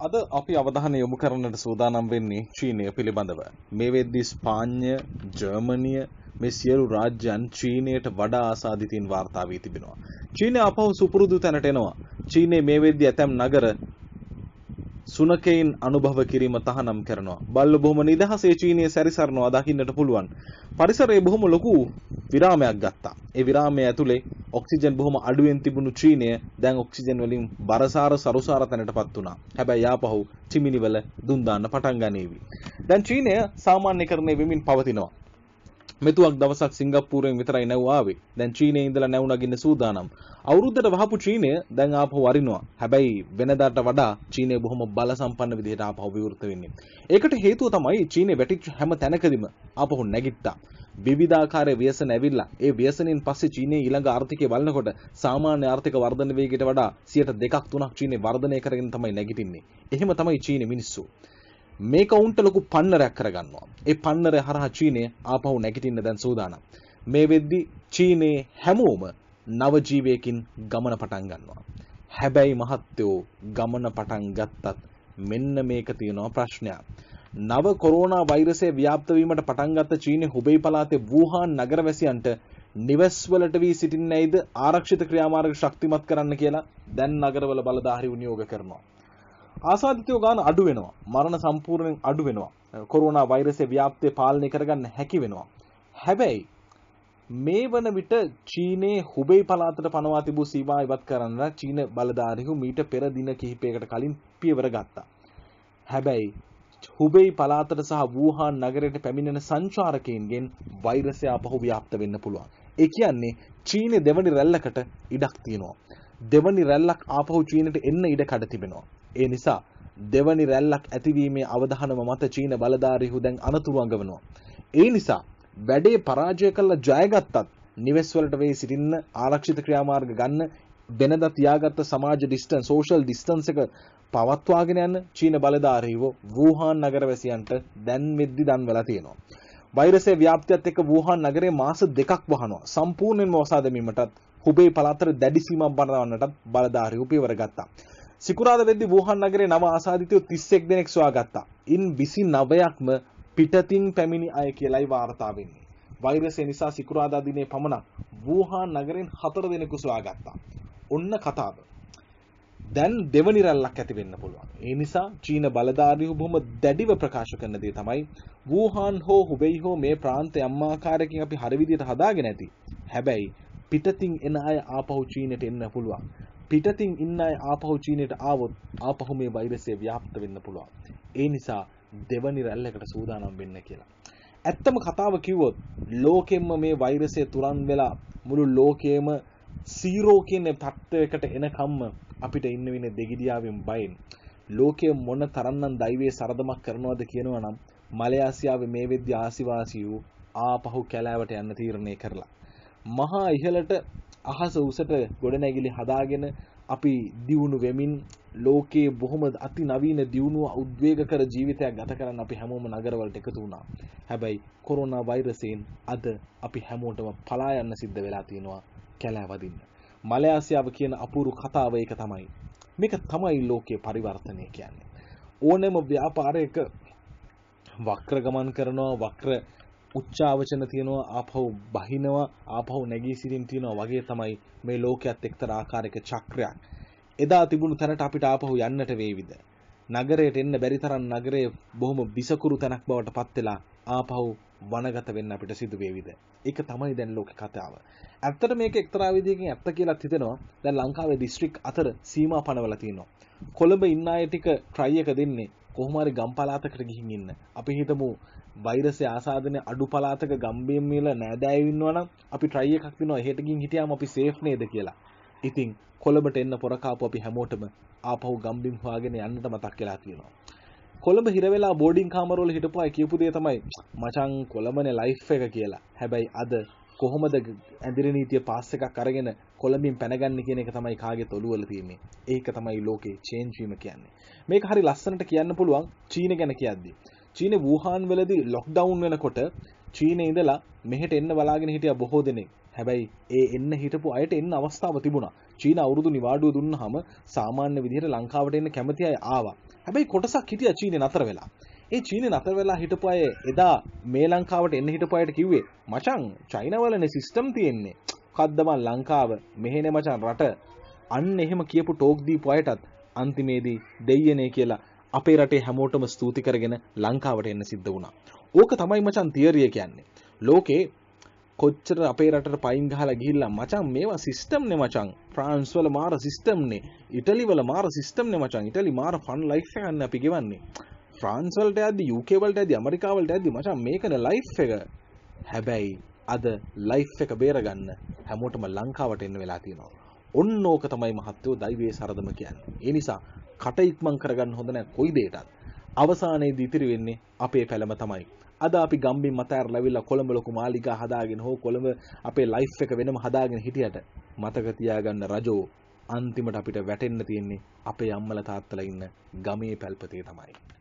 අද අපි අවධානය යොමු කරන්නට සූදානම් වෙන්නේ චීනය පිළිබඳව. මේ වෙද්දී ස්පාඤ්ඤ, ජර්මනිය මේ සියලු රාජ්‍යයන් චීනයට වඩා ආසාදිතින් වාර්තා වී තිබෙනවා. චීනය අපහු සුපුරුදු තැනට එනවා. චීනයේ මේ වෙද්දී ඇතැම් නගර සුනකයින් අනුභව කිරීම තහනම් කරනවා. බල්ල බොහොම නිදහසේ චීනයේ සැරිසරනවා දකින්නට පුළුවන්. පරිසරයේ බොහොම ලොකු විරාමයක් ගත්තා. ඒ විරාමය ඇතුලේ ඔක්සිජන් බොහොම අඩුවෙන් තිබුණු චීනය දැන් ඔක්සිජන් වලින් බරසාර සරුසාර තැනටපත් වුණා. හැබැයි යාපහු චිමිනි වල දුම් දාන්න පටන් ගනීවි. දැන් චීනය සාමාන්‍යකරණය වෙමින් පවතිනවා. මෙතුවක් දවසක් සිංගප්පූරුවෙන් විතරයි නැව් ආවේ. දැන් චීනයේ ඉඳලා නැව් නගින්න සූදානම්. අවුරුද්දට වහපු චීනය දැන් ආපහු වරිනවා. හැබැයි වෙනදාට වඩා චීනය බොහොම බල සම්පන්න විදිහට ආපහු විවෘත වෙන්නේ. ඒකට හේතුව තමයි චීනය වැටිච්ච හැම තැනකදීම ආපහු නැගිට්ටා. විවිධාකාර ව්‍යසන ඇවිල්ලා ඒ ව්‍යසනෙන් පස්සේ චීනයේ ඊළඟ ආර්ථිකය බලනකොට සාමාන්‍ය ආර්ථික වර්ධන වේගයට වඩා 2%-3% චීනය වර්ධනය කරගෙන තමයි නැගිටින්නේ. එහෙම තමයි චීනයේ මිනිස්සු. මේක උන්ට ලොකු පන්නරයක් කරගන්නවා. ඒ පන්නරය හරහා චීනය ආපහු නැගිටින්න දැන් සූදානම්. මේ වෙද්දි චීනයේ හැමෝම නව ජීවයකින් ගමන පටන් ගන්නවා. හැබැයි මහත්තයෝ ගමන පටන් ගත්තත් මෙන්න මේක තියෙනවා ප්‍රශ්නයක්. නව කොරෝනා වෛරසය ව්‍යාප්ත වීමට පටන් ගත්ත චීනයේ හුබෙයි පළාතේ වූහාන් නගරවැසියන්ට නිවෙස් වලට වී සිටින්නේයිද ආරක්ෂිත ක්‍රියාමාර්ග ශක්තිමත් කරන්න කියලා දැන් නගරවල බලධාරීව නියෝග කරනවා. ආසාදිතයෝ ගාන අඩු වෙනවා. මරණ සම්පූර්ණයෙන් අඩු වෙනවා. කොරෝනා වෛරසයේ ව්‍යාප්තිය පාලනය කරගන්න හැකි වෙනවා. හැබැයි මේ වන විට චීනයේ හුබෙයි පළාතට පනවා තිබූ සීමා ඉවත් කරන්න චීන බලධාරීහු මීට පෙර දින කිහිපයකට කලින් පියවර ගත්තා. හැබැයි හුබෙයි පළාතට සහ වූහාන් නගරයට පැමිණෙන සංචාරකයන්ගෙන් වෛරසය ආපහු ව්‍යාප්ත වෙන්න පුළුවන්. ඒ කියන්නේ චීනයේ දෙවනි රැල්ලකට ඉඩක් තියෙනවා. දෙවනි රැල්ලක් ආපහු චීනට එන්න ඉඩ කඩ තිබෙනවා. ඒ නිසා දෙවනි රැල්ලක් ඇතිවීමේ අවධානම මත චීන බලධාරීහු දැන් අනතුරු අඟවනවා. ඒ නිසා වැඩේ පරාජය කළා ජයගත්තත් නිවෙස් වලට වෙයි සිටින්න ආරක්ෂිත ක්‍රියාමාර්ග ගන්න වෙනදා තියාගත්ත සමාජ ඩිස්ටන්ස් සෝෂල් ඩිස්ටන්ස් එක පවත්වාගෙන යන චීන බලධාරීහු වූහාන් නගරවැසියන්ට දැන් වෙද්දි දන්වලා තියෙනවා. වෛරසයේ ව්‍යාප්තියත් එක්ක වූහාන් නගරයේ මාස 2ක් වහනවා. සම්පූර්ණයෙන්ම වසා දැමීමටත් හුබෙයි පළාතට දැඩි සීමා බඳවන්නටත් බලධාරීහු පියවර ගත්තා. සිකුරාදා වෙද්දී වූහාන් නගරයේ නව ආසාදිතයෝ 31 දෙනෙක් සොයාගත්තා. ඉන් 29ක්ම පිටතින් පැමිණි අය කියලායි වාර්තා වෙන්නේ. වෛරසය නිසා සිකුරාදා දිනේ පමණක් වූහාන් නගරෙන් 4 දෙනෙකු සොයාගත්තා. ඔන්න කතාව. දැන් දෙවනි රැල්ලක් ඇති වෙන්න පුළුවන්. ඒ නිසා චීන බලධාරීහු බොහොම දැඩිව ප්‍රකාශ කරන දේ තමයි වූහාන් හෝ හුබෙයි හෝ මේ ප්‍රාන්තය අම්මාකාරයකින් අපි හරි විදියට හදාගෙන ඇති. හැබැයි පිටතින් එන අය ආපහු චීනට එන්න පුළුවන්. පිටතින් ඉන්න අය ආපහු චීනයට ආවොත් ආපහු මේ වෛරසය ව්‍යාප්ත වෙන්න පුළුවන්. ඒ නිසා දෙවනි රැල්ලකට සූදානම් වෙන්න කියලා. ඇත්තම කතාව කිව්වොත් ලෝකෙම්ම මේ වෛරසය තුරන් වෙලා මුළු ලෝකෙම සීරෝ කියන තත්ත්වයකට එනකම්ම අපිට ඉන්න වෙන්නේ දෙගිඩියාවෙන් බයෙන්. ලෝකයේ මොන තරම්නම් දෛවයේ සරදමක් කරනවද කියනවා නම් මලයාසියාවේ මේ වෙද්දී ආසිවාසීවෝ ආපහු කැලෑවට යන්න තීරණය කරලා මහා ඉහළට අහස උසට ගොඩනැගිලි හදාගෙන අපි දියුණු වෙමින් ලෝකයේ බොහොම අති නවීන දියුණුව උද්වේගකර ජීවිතයක් ගත කරන්න අපි හැමෝම නගරවලට එකතු වුණා. හැබැයි කොරෝනා වෛරසයෙන් අද අපි හැමෝටම පලා යන්න සිද්ධ වෙලා තියෙනවා කැලෑ වදින්න. මලයාසියාව කියන අපූර්ව කතාව ඒක තමයි. මේක තමයි ලෝකයේ පරිවර්තනය කියන්නේ. ඕනෑම ව්‍යාපාරයක වක්‍ර ගමන් කරනවා, වක්‍ර උච්චාවචන තියෙනවා, ආපහු බහිනවා, ආපහු නැගී සිටින් තියෙනවා වගේ තමයි මේ ලෝකයේත් එක්තරා ආකාරයක චක්‍රයක්. එදා තිබුණු තැනට අපිට ආපහු යන්නට වේවිද? නගරයට එන්න බැරි තරම් නගරයේ බොහොම විසකුරු තැනක් බවට පත් වෙලා ආපහු වනගත වෙන්න අපිට සිදු වේවිද? ඒක තමයි දැන් ලෝක කතාව. ඇත්තට මේක එක්තරා විදිහකින් ඇත්ත කියලා හිතෙනවා. දැන් ලංකාවේ දිස්ත්‍රික් අතර සීමා පනවලා තියෙනවා. කොළඹ ඉන්න අය ටික try එක දෙන්නේ කොහොම හරි ගම් පළාතකට ගිහින් ඉන්න. අපි හිතමු වෛරසය ආසාදනයේ අඩු පළාතක ගම්බිම් වල නෑදෑයෝ ඉන්නවනම් අපි try එකක් දෙනවා. එහෙට ගිහින් හිටියාම අපි safe නේද කියලා. ඉතින් කොළඹට එන්න පොරකාපු අපි හැමෝටම ආපහු ගම්බිම් හොයාගෙන යන්නට මතක් වෙලා තියෙනවා. කොළඹ හිර වෙලා බෝඩින් කාමරවල හිටපු අය කියපු දේ තමයි මචං කොළඹනේ ලයිෆ් එක කියලා. හැබැයි අද කොහොමද ඇඳිරි නීතිය පාස් එකක් අරගෙන කොළඹින් පැනගන්නේ කියන එක තමයි කාගේ තොලුවල තියෙන්නේ. ඒක තමයි ලෝකේ චේන්ජ් වීම කියන්නේ. මේක හරි ලස්සනට කියන්න පුළුවන් චීන ගැන කියද්දි. චීනේ වූහාන් වලදී ලොක්ඩවුන් වෙනකොට චීනේ ඉඳලා මෙහෙට එන්න බලාගෙන හිටියා බොහෝ දෙනෙක්. හැබැයි ඒ එන්න හිටපු අයට එන්න අවස්ථාව තිබුණා. චීන අවුරුදු නිවාඩුව දුන්නාම සාමාන්‍ය විදිහට ලංකාවට එන්න කැමති අය ආවා. හැබැයි කොටසක් හිටියා චීනේ නතර වෙලා. ඒ චීනේ නතර වෙලා හිටපු අය එදා මේ ලංකාවට එන්න හිටපු අයට කිව්වේ මචං චයිනාවලනේ සිස්ටම් තියෙන්නේ. මොකද්ද මං ලංකාව මෙහෙනේ මචං රට. අන්න එහෙම කියපු ටෝක් දීපු අයටත් අන්තිමේදී දෙයියනේ කියලා අපේ රටේ හැමෝටම ස්තුති කරගෙන ලංකාවට එන්න සිද්ධ වුණා. ඕක තමයි මචං තියරිය කියන්නේ. ලෝකේ කොච්චර අපේ රටට පයින් ගහලා ගිහිල්ලා මචං මේවා සිස්ටම් නේ මචං. ෆ්‍රාන්ස් වල මාර සිස්ටම් නේ. ඉටලි වල මාර සිස්ටම් නේ මචං. ඉටලි මාර ෆන් ලයිෆ් එකක් නේ අපි ගෙවන්නේ. ෆ්‍රාන්ස් වලට යද්දි UK වලට යද්දි ඇමරිකාව වලට යද්දි මචං මේකනේ ලයිෆ් එක. හැබැයි අද ලයිෆ් එක බේරගන්න හැමෝටම ලංකාවට එන්න වෙලා තියෙනවා. ඔන්න ඕක තමයි මහත්තයෝ දෛවයේ සරදම කියන්නේ. ඒ නිසා කට ඉක්මන් කරගන්න හොඳ නැහැ කොයි දෙයකටත්. අවසානයේදී ඉතිරි වෙන්නේ අපේ පැලම තමයි. අද අපි ගම්බින් මතෑරලා ඇවිල්ලා කොළඹ ලොකු මාලිගා හදාගෙන හෝ කොළඹ අපේ ලයිෆ් එක වෙනම හදාගෙන හිටියට මතක තියාගන්න රජෝ අන්තිමට අපිට වැටෙන්න තියෙන්නේ අපේ අම්මලා තාත්තලා ඉන්න ගමේ පැල්පතේ තමයි.